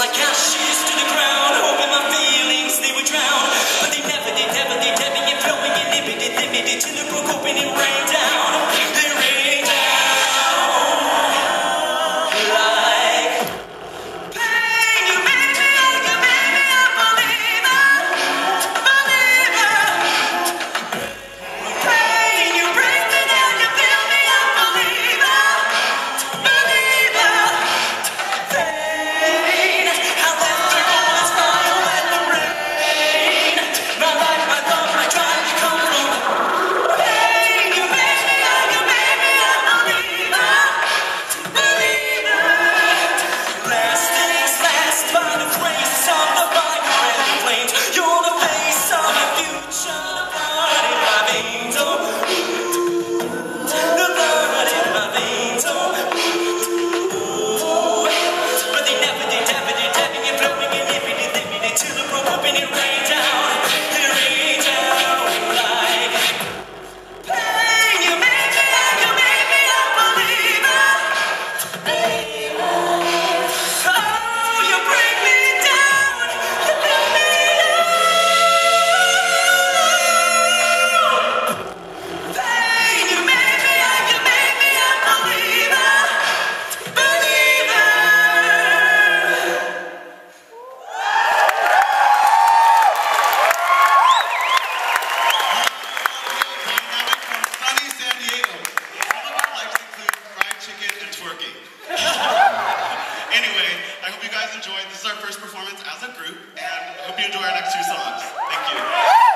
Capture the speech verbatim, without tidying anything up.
like ashes to the ground, hoping my feelings they would drown. But they never did, never did, ebbing and flowing and nipping and nipping it till it broke open and rained down. It rained down like pain. You made me like you made me a believer, believer. Pain, you break me down, you fill me up, believer, believer. Pain, I left the bullets fly over the rain. My life, my love, my drive, come from pain. You made me like you made me a believer, believer. Last things last, by the grace of the fire and the flames. You're the face of the future, the blood in my veins, oh. The blood in my veins, oh. But they never did, never did, ebbing and flowing and nipping and nipping it till it broke open and rained down. It rained down like pain. You made me like you made me a believer, believer. Oh, you break me down, you build me up. Pain, you made me like you made me a believer, believer. Sunny San Diego. Some of our lives include fried chicken and twerking. Anyway, I hope you guys enjoyed. This is our first performance as a group, and I hope you enjoy our next two songs. Thank you.